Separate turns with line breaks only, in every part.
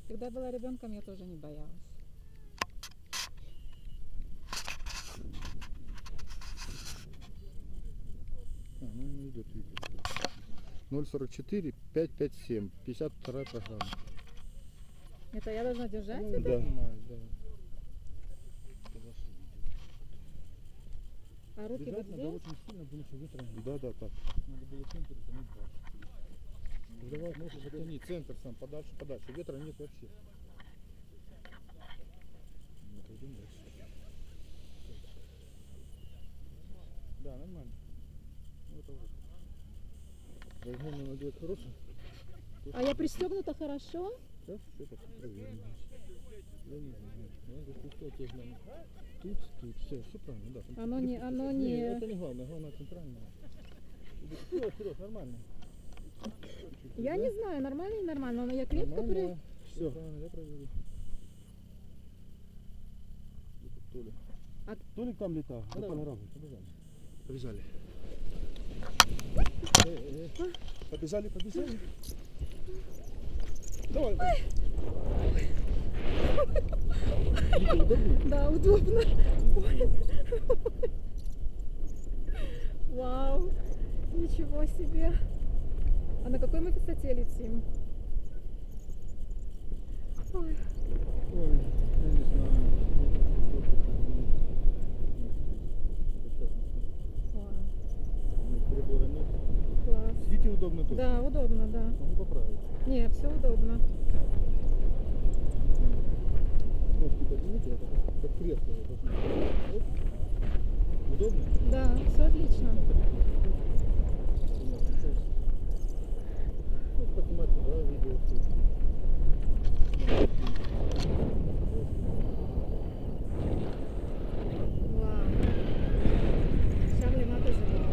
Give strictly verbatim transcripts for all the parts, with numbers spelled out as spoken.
Когда я была ребенком, я тоже не боялась.
А, ну не идет, ноль сорок четыре пятьсот пятьдесят семь, пятьдесят вторая программа.
Это я должна держать
Ну,
это?
да. Да.
А руки вот
Бежать надо
здесь?
очень сильно, потому что ветра нет. Да, да, так. Надо было центр тянуть дальше. Ну, давай, можешь затяни центр сам, подальше, подальше. Ветра нет вообще. Ну, пойдем дальше. Да, нормально. Ну, это вот. Возможно, надо хороший.
А я пристегнута хорошо?
Сейчас все так проверим. Я не знаю. Надо спустить, я знаю. Тут, тут, все, все правильно, да. Там
Оно не, оно
не,
не...
это не главное, главное центральное. Вперед, вперед, нормально.
Я не знаю, нормально или нормально, но я крепко при...
Все, правильно, я проверю. Толик.
А...
Толик там летал, на панораму. Побежали. Побежали. Э, э, э. Побежали, побежали. Давай. Удобно?
Да, удобно. Вау, ничего себе. А на какой мы высоте летим? Ой.
Ой, я не знаю.
Вау.
Прибора нет.
Класс.
Сидите удобно тут?
Да, удобно, да.
Могу поправить.
Не, все удобно.
Ножки поднимите, это как кресло. Оп. Удобно?
Да, все отлично.
Ну, поснимать туда видео.
Вау. Шарли надо забрала.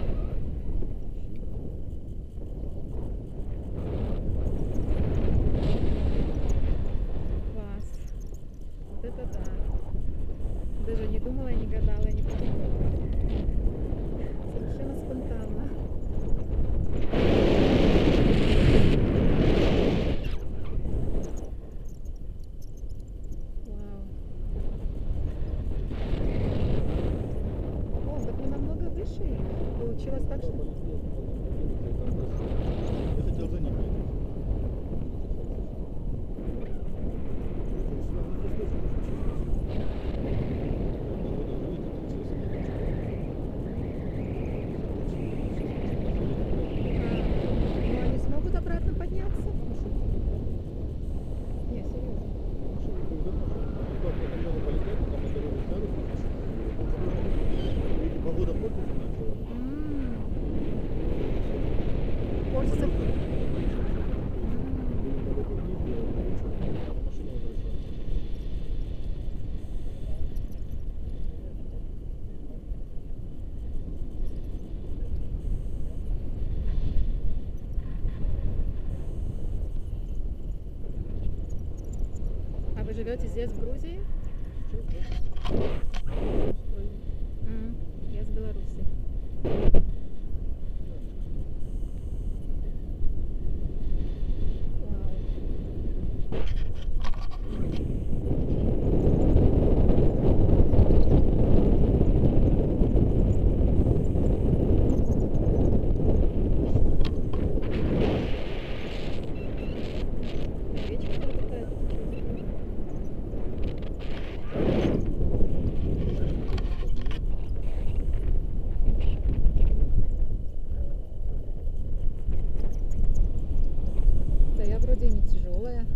Класс. Вот это да. Даже не думала, не гадала, не подумала. Совершенно спонтанно. Вау. О, так мы намного выше. Получилось так, что...
Я хотел за ним.
Но они смогут обратно подняться? Не, серьезно.
Погода портится начала.
М. Портится. А вы живете здесь, в Грузии? М, Я из Беларуси. Речка какая-то. Да я вроде не тяжелая.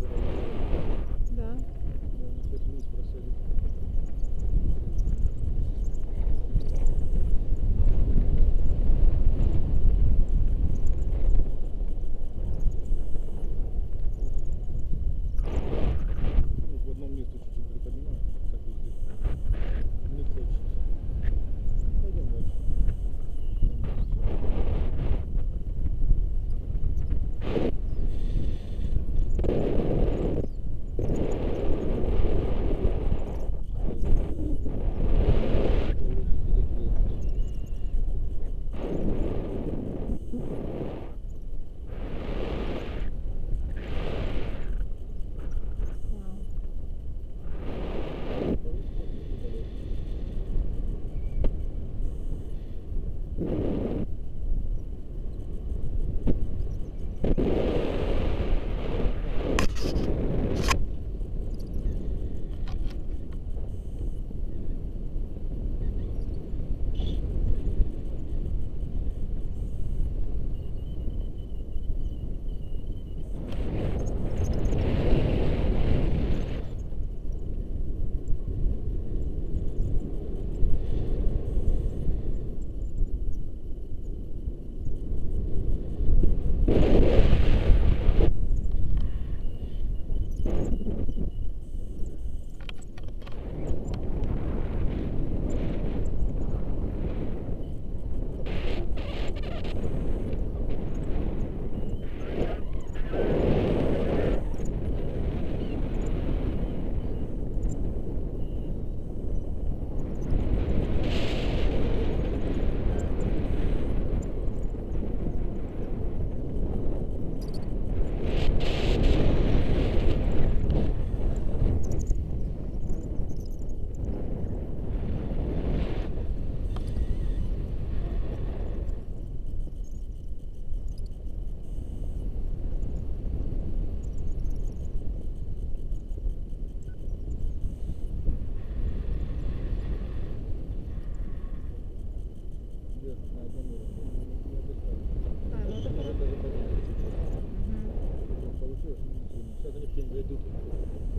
Да.
они к ним дойдут.